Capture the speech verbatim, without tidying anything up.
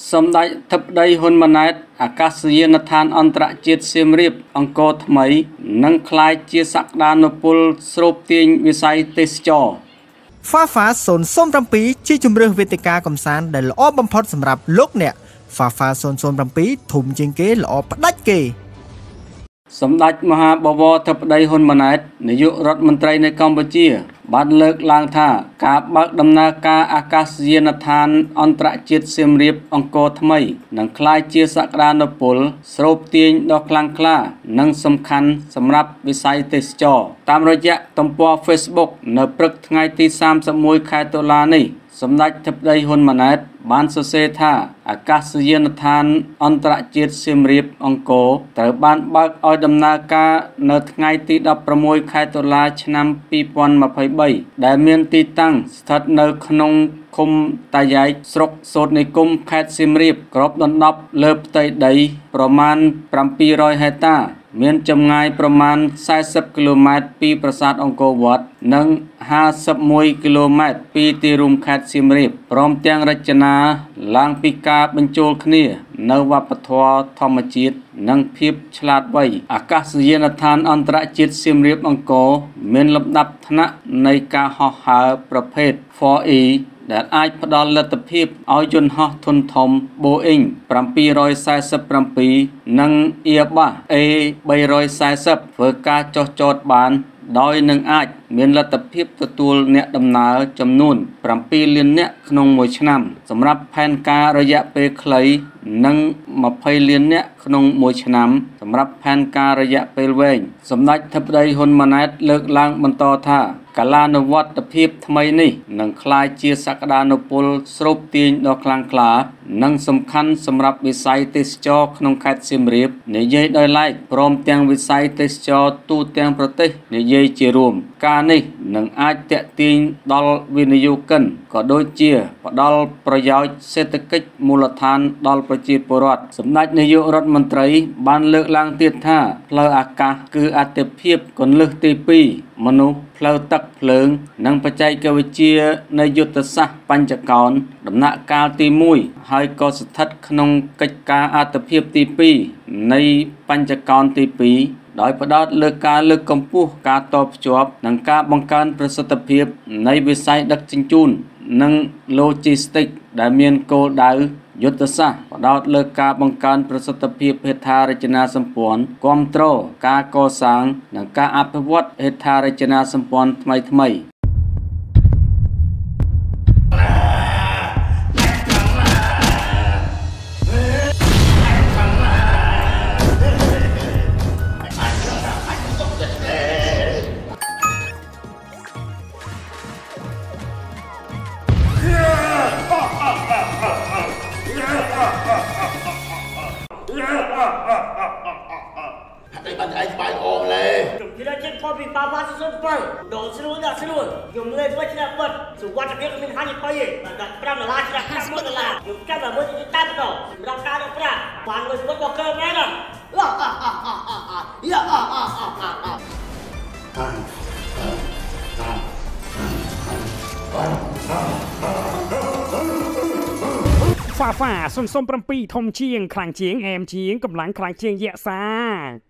Some đại thập đầy hôn mà nét à các sự yên than anh trả chiết xiêm riệp ông cô thầm ấy nâng khai chia sắc đa nô pôl srop tiên vì sai tê cho Phá phá sồn xôm trăm pí chi chùm rương Việt ca cầm sán để lõ bầm phót sầm rạp lúc nè phá phá sồn xôm trăm pí thùng trên kế lõ bắt đách kì Some đại Maha Babo thập đầy hôn mà nét để dụ rốt mân traiใน Campuchia បានលើកឡើងថាការបើកដំណើរការអាកាសយានដ្ឋានអន្តរជាតិសៀមរាបអង្គរថ្មីនឹងក្លាយជាសក្តានុពលស្រូបទាញដ៏ខ្លាំងក្លានិងសំខាន់សម្រាប់វិស័យទេសចរណ៍តាមរយៈទំព័រ Facebook នៅព្រឹកថ្ងៃទីសាមសិបមួយខែតុលានេះសម្ដេចធិបតីហ៊ុនម៉ាណែតបានសរសេរថាអាកាសយានដ្ឋានអន្តរជាតិសៀមរាបអង្គរត្រូវបានបើកឲ្យដំណើរការនៅថ្ងៃទីដប់ប្រាំមួយខែតុលាឆ្នាំពីរពាន់ម្ភៃបីដែលមានទីតាំងស្ថិតនៅក្នុងឃុំតាយ៉ែកស្រុកសូត្រនិគមខេត្តសៀមរាបគ្របដណ្ដប់លើផ្ទៃដីប្រមាណប្រាំពីររយហិកតាមានចម្ងាយប្រមាណសែសិបគីឡូម៉ែត្រពីប្រាសាទអង្គរវត្តនិងห้าสิบមួយគីឡូម៉ែត្រពីទីរួមខេត្តសៀមរាបព្រមទាំងរចនាឡើងពីការបញ្ចូលគ្នានៅវប្បធម៌ធម្មជាតិនិងភាពឆ្លាតវៃអាកាសយានដ្ឋានអន្តរជាតិសៀមរាបអង្គរមានលំដាប់ថ្នាក់នៃការហោះហើរប្រភេទ ហ្វ័រ អ៊ី ដែលអាចផ្ដល់លទ្ធភាពឲ្យយន្តហោះធុនធំ Boeing សេven forty-seven និង Airbus A three fortyធ្វើការចុះចតបានដោយនឹងអាចមានលទ្ធភាពទទួលអ្នកដំណើរចំនួនsevenលាននាក់ក្នុងមួយឆ្នាំសម្រាប់ផែនការរយៈពេលខ្លីនិងtwentyលាននាក់ក្នុងមួយឆ្នាំសម្រាប់ផែនការរយៈពេលវែងសម្ដេចធិបតីហ៊ុនម៉ាណែតលើកឡើងបន្តថាកាលានុវត្តភាពថ្មីនេះនឹងក្លាយជាសក្តានុពលស្រូបទាញដ៏ខ្លាំងក្លានិងសំខាន់សម្រាប់វិស័យទេសចរក្នុងខេត្តសៀមរាបនិយាយដោយឡែកព្រមទាំងវិស័យទេសចរទូទាំងប្រទេសនិយាយជារួមការនេះនឹងអាចទាក់ទាញដល់វិនិយោគិនក៏ដូចជាផ្ដល់ប្រយោជន៍សេដ្ឋកិច្ចមូលដ្ឋានដល់ប្រជាពលរដ្ឋសម្ដេចនាយករដ្ឋមន្ត្រីបានលើកឡើងទៀតថាផ្លូវអាកាសគឺអាទិភាពគន្លឹះទីពីរមនុស្សផ្លូវទឹកភ្លើងនិងបច្ចេកវិទ្យានៃយុទ្ធសាស្ត្របញ្ចកោណដំណាក់កាលទីមួយហើយក៏ស្ថិតក្នុងកិច្ចការអាទិភាពទីពីរនៃបញ្ចកោណទីពីរដោយផ្ដោតលើការលើកកម្ពស់ការតភ្ជាប់និងការបង្កើនប្រសិទ្ធភាពនៃវិស័យដឹកជញ្ជូននិង Logistics ដែលមានគោលដៅយុទ្ធសាស្ត្រផ្ដោតលើការបង្កើនប្រសិទ្ធភាពហេដ្ឋារចនាសម្ព័ន្ធគាំទ្រការកសាងនិងការអភិវឌ្ឍហេដ្ឋារចនាសម្ព័ន្ធថ្មីថ្មី Hãy subscribe cho kênh Ghiền Mì Gõ để không bỏ lỡ những video Phá phá xôn xôn pram pi thông chiêng khlang chiêng em chiêng cầm lắng khlang chiêng dạ xa